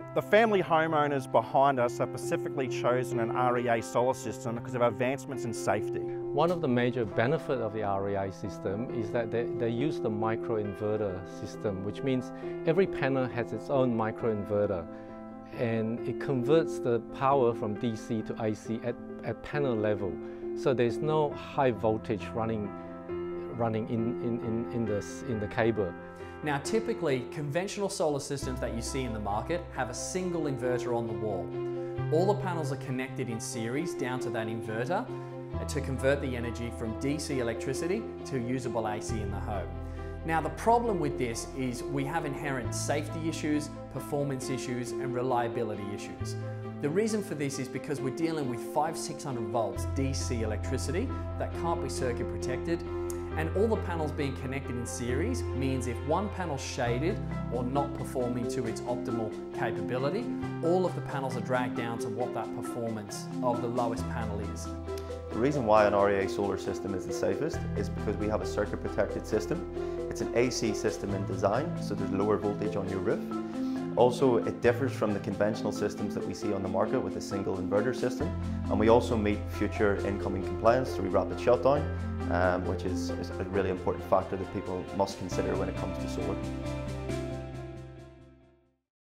The family homeowners behind us have specifically chosen an REA solar system because of advancements in safety. One of the major benefits of the REA system is that they use the microinverter system, which means every panel has its own microinverter, and it converts the power from DC to AC at panel level. So there's no high voltage running in the cable. Now typically, conventional solar systems that you see in the market have a single inverter on the wall. All the panels are connected in series down to that inverter to convert the energy from DC electricity to usable AC in the home. Now the problem with this is we have inherent safety issues, performance issues and reliability issues. The reason for this is because we're dealing with 500–600 volts DC electricity that can't be circuit protected, and all the panels being connected in series means if one panel's shaded or not performing to its optimal capability, all of the panels are dragged down to what that performance of the lowest panel is. The reason why an REA solar system is the safest is because we have a circuit protected system. It's an AC system in design, so there's lower voltage on your roof. Also, it differs from the conventional systems that we see on the market with a single inverter system, and we also meet future incoming compliance through rapid shutdown, which is a really important factor that people must consider when it comes to solar.